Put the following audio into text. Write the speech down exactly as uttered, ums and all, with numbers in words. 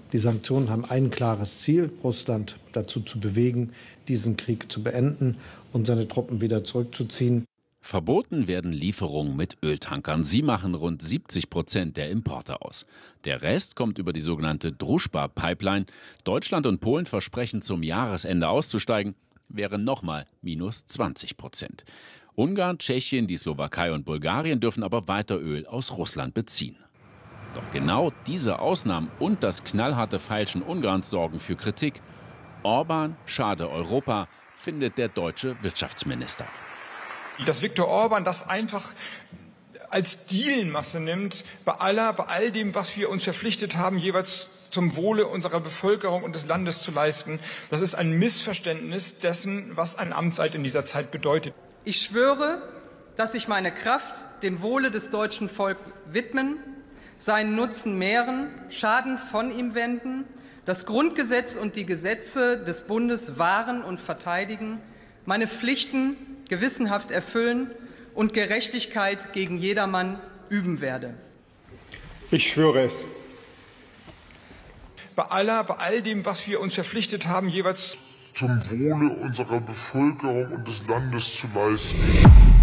Die Sanktionen haben ein klares Ziel, Russland dazu zu bewegen, diesen Krieg zu beenden und seine Truppen wieder zurückzuziehen. Verboten werden Lieferungen mit Öltankern. Sie machen rund siebzig Prozent der Importe aus. Der Rest kommt über die sogenannte Družba-Pipeline. Deutschland und Polen versprechen, zum Jahresende auszusteigen, wären nochmal minus zwanzig Prozent. Ungarn, Tschechien, die Slowakei und Bulgarien dürfen aber weiter Öl aus Russland beziehen. Doch genau diese Ausnahmen und das knallharte Feilschen Ungarns sorgen für Kritik. Orbán schade Europa, findet der deutsche Wirtschaftsminister. Dass Viktor Orbán das einfach als Dealmasse nimmt, bei aller, bei all dem, was wir uns verpflichtet haben, jeweils zum Wohle unserer Bevölkerung und des Landes zu leisten, das ist ein Missverständnis dessen, was ein Amtseid in dieser Zeit bedeutet. Ich schwöre, dass ich meine Kraft dem Wohle des deutschen Volkes widmen, seinen Nutzen mehren, Schaden von ihm wenden, das Grundgesetz und die Gesetze des Bundes wahren und verteidigen, meine Pflichten gewissenhaft erfüllen und Gerechtigkeit gegen jedermann üben werde. Ich schwöre es. Bei aller, bei all dem, was wir uns verpflichtet haben, jeweils zum Wohle unserer Bevölkerung und des Landes zu leisten.